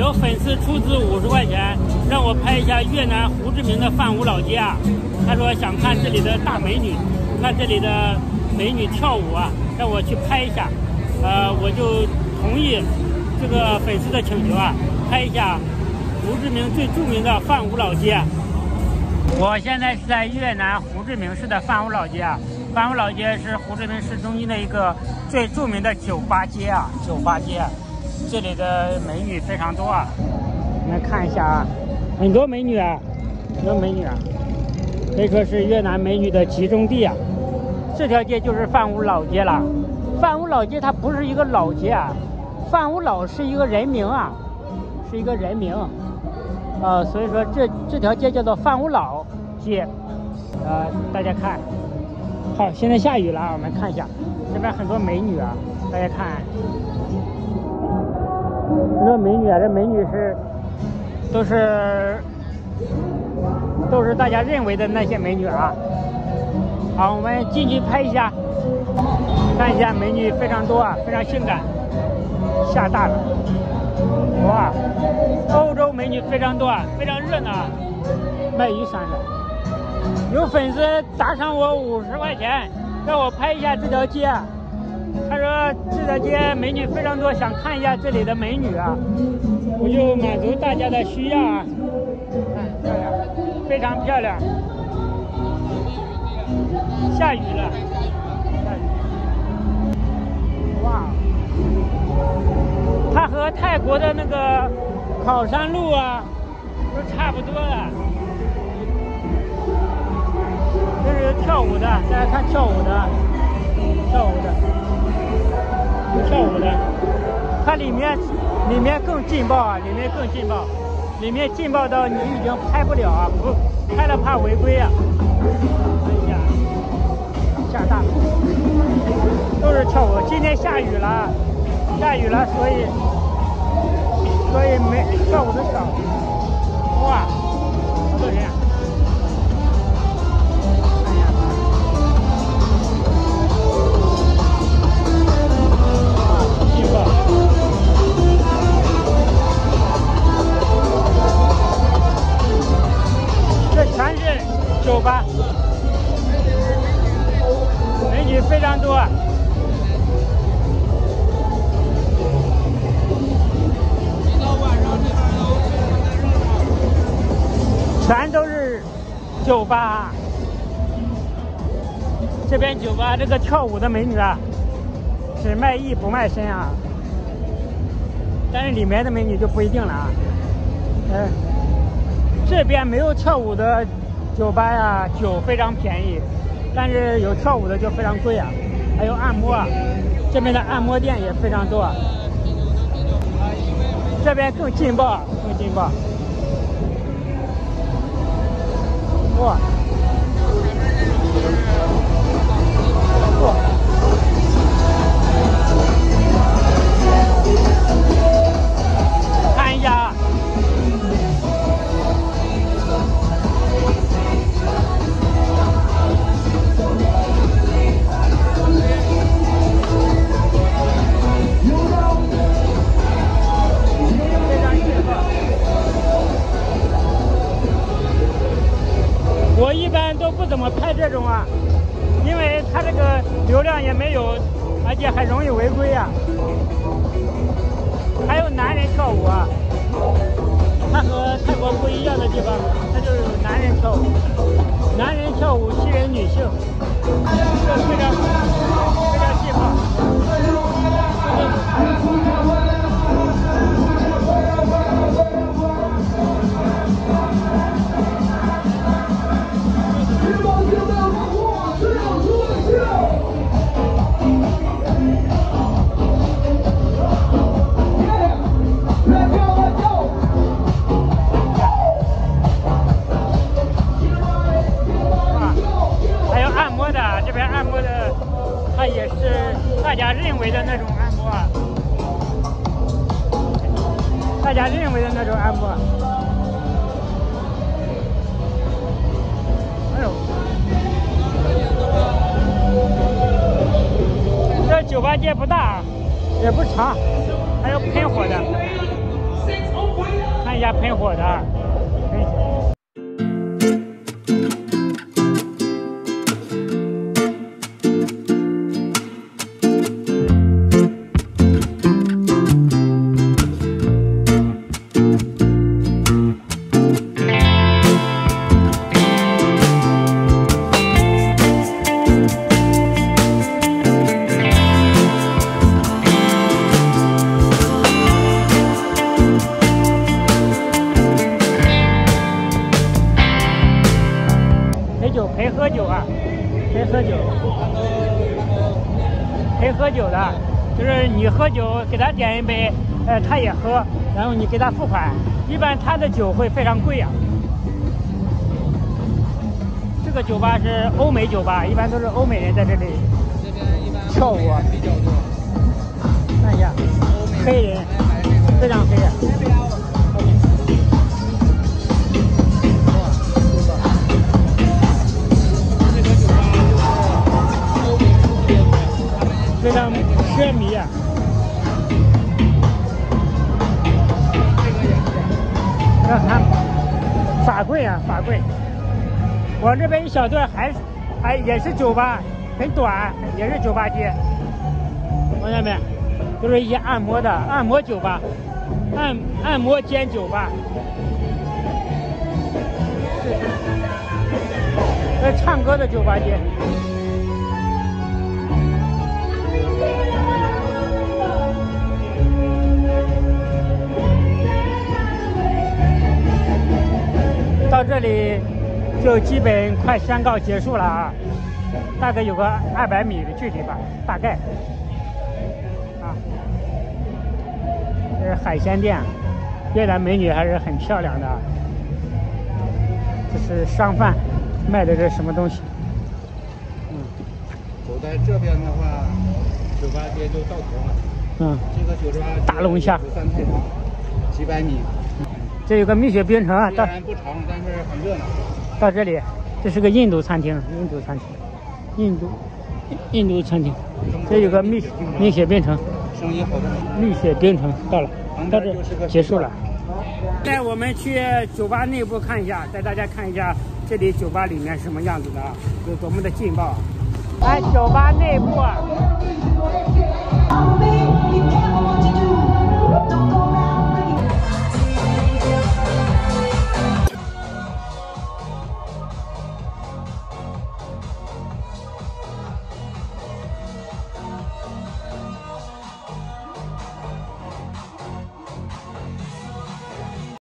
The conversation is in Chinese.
有粉丝出资50块钱让我拍一下越南胡志明的范武老街啊。他说想看这里的大美女，看这里的美女跳舞啊，让我去拍一下。我就同意这个粉丝的请求啊，拍一下胡志明最著名的范武老街。我现在是在越南胡志明市的范武老街啊。范武老街是胡志明市中心的一个最著名的酒吧街啊，酒吧街，这里的美女非常多啊。我们看一下啊，很多美女啊，很多美女啊，可以说是越南美女的集中地啊。这条街就是范武老街了。范武老街它不是一个老街啊，范武老是一个人名啊，是一个人名。所以说这条街叫做范武老街。大家看。好，现在下雨了，我们看一下，这边很多美女啊，大家看，很多美女啊，这美女都是大家认为的那些美女啊。好，我们进去拍一下，看一下美女非常多啊，非常性感。下大了，哇，欧洲美女非常多啊，非常热闹啊，卖雨伞的。有粉丝打赏我50块钱，让我拍一下这条街。他说这条街美女非常多，想看一下这里的美女啊，我就满足大家的需要啊。看，漂亮，非常漂亮。下雨了，下雨。哇，它和泰国的那个考山路啊，都差不多了。这是跳舞的，大家看跳舞的，它里面更劲爆啊，里面劲爆到你已经拍不了啊，不拍了怕违规啊。哎呀，下大了，都是跳舞。今天下雨了，所以没跳舞的少。哇，好多人啊！这全是酒吧，美女非常多。全都是酒吧，这边酒吧这个跳舞的美女啊，只卖艺不卖身啊。但是里面的美女就不一定了啊。这边没有跳舞的酒吧呀，酒非常便宜，但是有跳舞的就非常贵啊。还有按摩啊，这边的按摩店也非常多啊。这边更劲爆，哇！看一下，我一般都不怎么拍这种啊，因为它这个流量也没有，而且还容易违规啊。还有男人跳舞啊，它和泰国不一样的地方，它就是有男人跳舞，男人跳舞吸引女性，这非常劲爆。它也是大家认为的那种按摩啊，哎呦，这酒吧街不大，也不长，还有喷火的。 下喷火的。陪喝酒啊，陪喝酒，陪喝酒的，就是你喝酒给他点一杯，他也喝，然后你给他付款。一般他的酒会非常贵啊。这个酒吧是欧美酒吧，一般都是欧美人在这里跳舞比较多。看一下，黑人非常黑啊。非常奢靡啊！要看法柜啊，法柜。我这边一小段还也是酒吧，很短，也是酒吧街。看见没？都是一些按摩的按摩酒吧，按摩兼酒吧。唱歌的酒吧街。到这里就基本快宣告结束了啊，大概有个200米的距离吧，大概。啊，这是海鲜店，越南美女还是很漂亮的。这是商贩卖的这什么东西？ 走在这边的话，酒吧街就到头了。这个酒吧大龙虾 3太长，几百米。 这有个蜜雪冰城啊， 虽然不长，但是很热闹。 到这里，这是个印度餐厅，印度餐厅。这有个蜜雪冰城， 生意好的。 蜜雪冰城到了，到这结束了。带我们去酒吧内部看一下，带大家看一下这里酒吧里面是什么样子的啊，有多么的劲爆。来，酒吧内部啊。